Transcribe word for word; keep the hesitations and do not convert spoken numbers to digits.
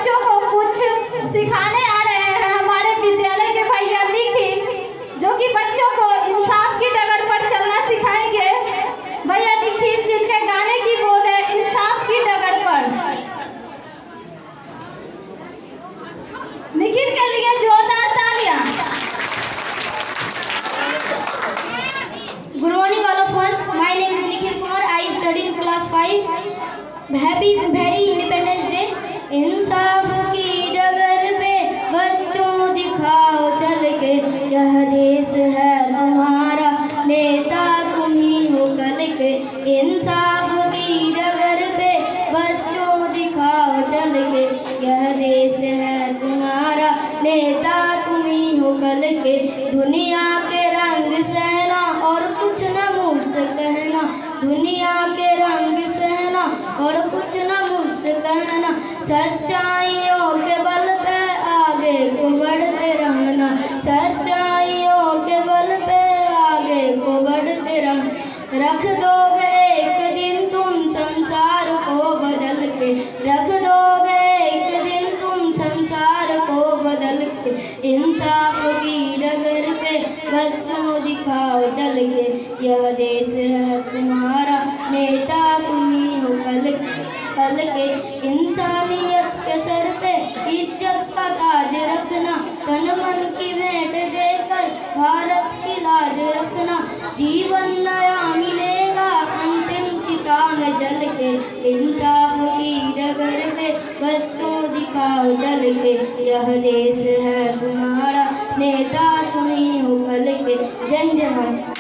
बच्चों को कुछ सिखाने आ रहे हैं हमारे विद्यालय के भैया निखिल, जो कि बच्चों को इंसाफ की डगर पर चलना सिखाएंगे। भैया निखिल जिनके गाने की बोल है इंसाफ की डगर पर। निखिल के लिए जोरदार तालियां। Good morning all of one. My name is Nikhil Kumar. I study in class five. Happy very Independence Day. इंसाफ की डगर पे बच्चों दिखाओ चल के, यह देश है तुम्हारा नेता तुम ही हो कल के। इंसाफ की डगर पे बच्चों दिखाओ चल के, यह देश है तुम्हारा नेता तुम ही हो कल के। दुनिया के रंग सहना और कुछ न मुँह से कहना, दुनिया के रंग सहना और कुछ न मुँह से कहना, सच्चाइयों के बल पे आगे को बढ़ते रहना, सच्चाइयों के बल पे आगे को बढ़ते रहना। रख दोगे एक दिन तुम संसार को बदल के, रख दोगे एक दिन तुम संसार को बदल के। इंसाफ की डगर पे बच्चों दिखाओ चल के, यह देश है तुम्हारा नेता तुम ही हो कल कल के। इंसानियत के सर पे इज्जत का ताज रखना, तन मन की भेंट देकर भारत की लाज रखना। जीवन नया मिलेगा अंतिम चिता में जल के, इंसाफ की डगर पे बच्चों दिखाओ चल के, यह देश है तुम्हारा नेता तुम ही हो कल के। जय जय भारत।